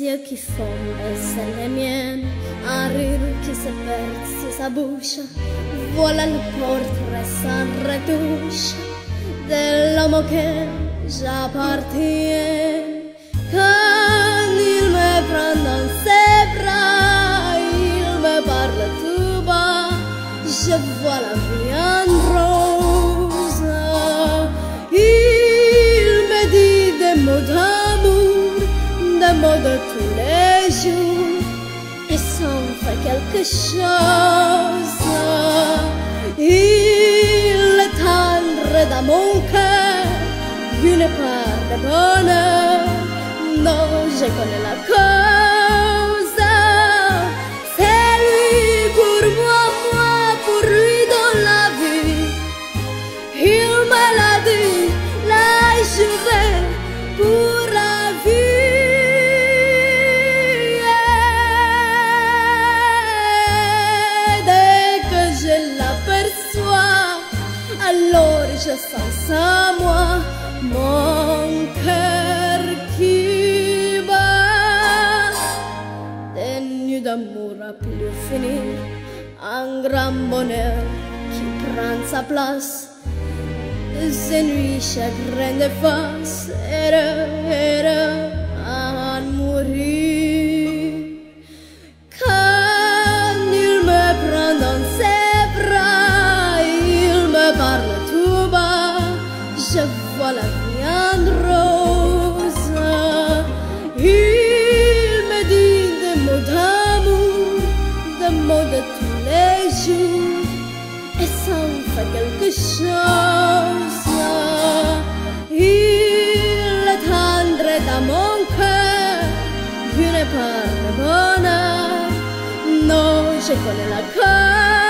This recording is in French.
yeux qui font baisser les miennes, un rire qui se perd sur sa bouche. Voilà le portrait sans retouche de l'homme auquel j'appartiens. Quand il me prend dans ses bras, il me parle tout bas, je vois la vie en rose. Il me dit des mots d'amour, des mots de tous les jours, et ça en fait quelque chose. Il est tendre dans mon cœur, une part de bonheur, non, je connais la cause. C'est lui pour moi, moi pour lui dans la vie. Il me l'a dit, là je vais pour la vie. Et dès que je l'aperçois, alors je sens à moi mon cœur qui bat. Des nuits d'amour à plus finir, un grand bonheur qui prend sa place. Ces nuits chagrin de face, heureux à en mourir. Quand il me prend dans ses bras, il me parle tout bas, je vois la vie en rose. Il me dit des mots d'amour, des mots de tous les jours, et ça en fait quelque chose. Il est tendre dans mon cœur, une part de bonheur, non, je connais la cause.